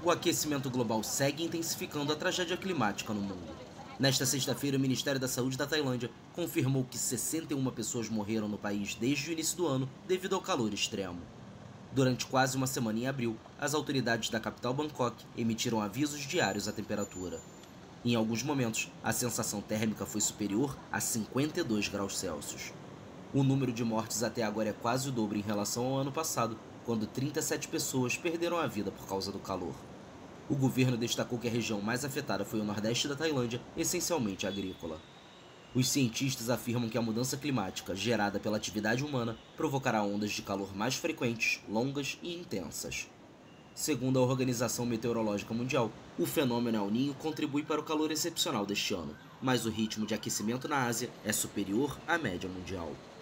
O aquecimento global segue intensificando a tragédia climática no mundo. Nesta sexta-feira, o Ministério da Saúde da Tailândia confirmou que 61 pessoas morreram no país desde o início do ano devido ao calor extremo. Durante quase uma semana em abril, as autoridades da capital Bangkok emitiram avisos diários à temperatura. Em alguns momentos, a sensação térmica foi superior a 52 graus Celsius. O número de mortes até agora é quase o dobro em relação ao ano passado, quando 37 pessoas perderam a vida por causa do calor. O governo destacou que a região mais afetada foi o nordeste da Tailândia, essencialmente agrícola. Os cientistas afirmam que a mudança climática gerada pela atividade humana provocará ondas de calor mais frequentes, longas e intensas. Segundo a Organização Meteorológica Mundial, o fenômeno El Niño contribui para o calor excepcional deste ano, mas o ritmo de aquecimento na Ásia é superior à média mundial.